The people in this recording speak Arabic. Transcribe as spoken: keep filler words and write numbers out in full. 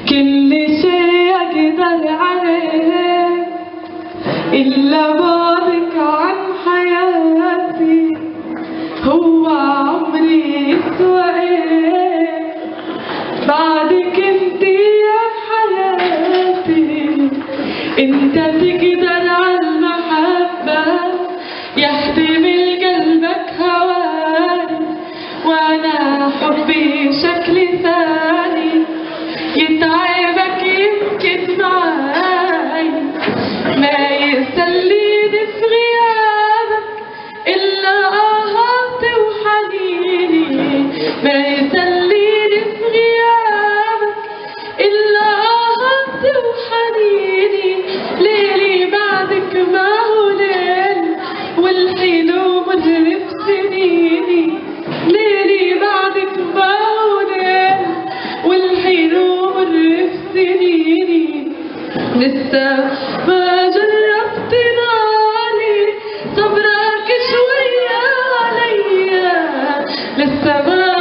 كل شي أقدر عليه إلا بعدك عن حياتي، هو عمري يسوى إيه بعدك انتي يا حياتي. انت تقدر عالمحبة يحتمل قلبك هواني، وانا حبي شكل ثاني يتعبك يمكن معاي. ما يسليني في غيابك إلا آهاتي وحنيني، ما يسليني في غيابك إلا آهاتي وحنيني. ليلي بعدك ما هو ليل والحلو مر في سنيني، ليلي بعدك ما هو ليل والحلو مر في سنيني. لسه ما جربت ناري صبرك شوية عليا، لسه ما